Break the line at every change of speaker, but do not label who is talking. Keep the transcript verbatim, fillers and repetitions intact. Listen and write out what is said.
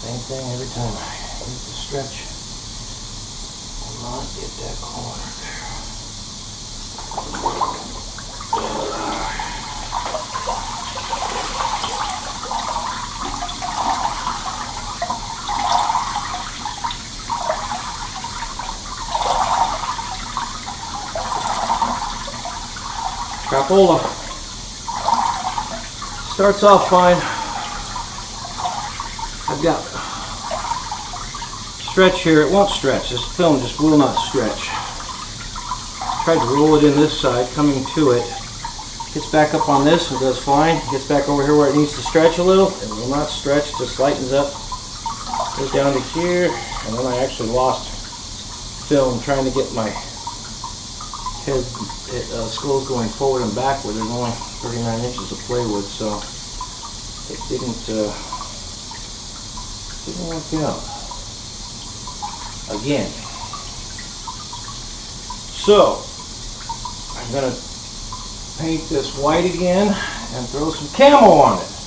Same thing every time. I use the stretch. Will not get that corner there. Crapola starts off fine. I've got stretch here. It won't stretch. This film just will not stretch. Tried to roll it in this side, coming to it. Gets back up on this and does fine. Gets back over here where it needs to stretch a little. It will not stretch. Just lightens up. Goes down to here, and then I actually lost film trying to get my head uh, skulls going forward and backward. There's only thirty-nine inches to play with, so it didn't uh, didn't work out. Again. So I'm gonna paint this white again and throw some camo on it.